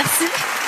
Merci.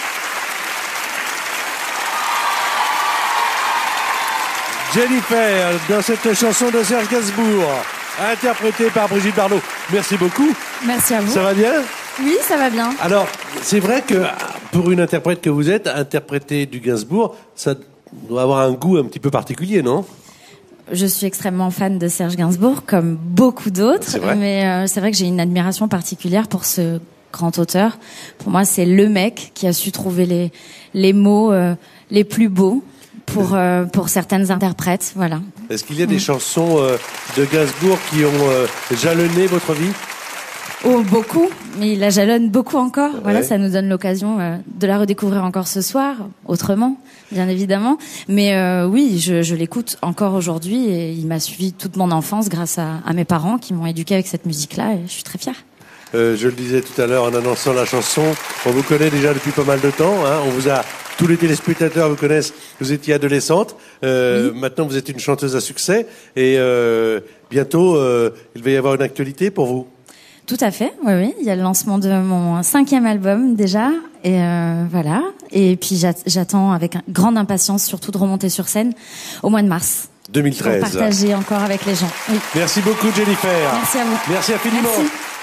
Jennifer, dans cette chanson de Serge Gainsbourg, interprétée par Brigitte Bardot. Merci beaucoup. Merci à vous. Ça va bien? Oui, ça va bien. Alors, c'est vrai que pour une interprète que vous êtes, interpréter du Gainsbourg, ça doit avoir un goût un petit peu particulier, non? Je suis extrêmement fan de Serge Gainsbourg, comme beaucoup d'autres. Mais c'est vrai que j'ai une admiration particulière pour ce grand auteur. Pour moi, c'est le mec qui a su trouver les mots les plus beaux pour certaines interprètes. Voilà. Est-ce qu'il y a des chansons de Gainsbourg qui ont jalonné votre vie? Oh, beaucoup, mais il la jalonne beaucoup encore. Ouais. Voilà, ça nous donne l'occasion de la redécouvrir encore ce soir, autrement, bien évidemment. Mais oui, je l'écoute encore aujourd'hui et il m'a suivi toute mon enfance grâce à mes parents qui m'ont éduqué avec cette musique-là et je suis très fière. Je le disais tout à l'heure en annonçant la chanson, on vous connaît déjà depuis pas mal de temps. Hein, tous les téléspectateurs vous connaissent. Vous étiez adolescente. Oui. Maintenant, vous êtes une chanteuse à succès. Et bientôt, il va y avoir une actualité pour vous. Tout à fait, oui. Il y a le lancement de mon 5e album déjà. Et voilà. Et puis j'attends avec grande impatience, surtout de remonter sur scène au mois de mars. 2013. Pour partager encore avec les gens. Oui. Merci beaucoup, Jennifer. Merci à vous. Merci infiniment. Merci.